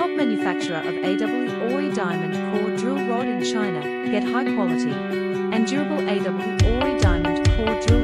top manufacturer of Awj diamond core drill rod in China. Get high quality and durable Awj diamond core drill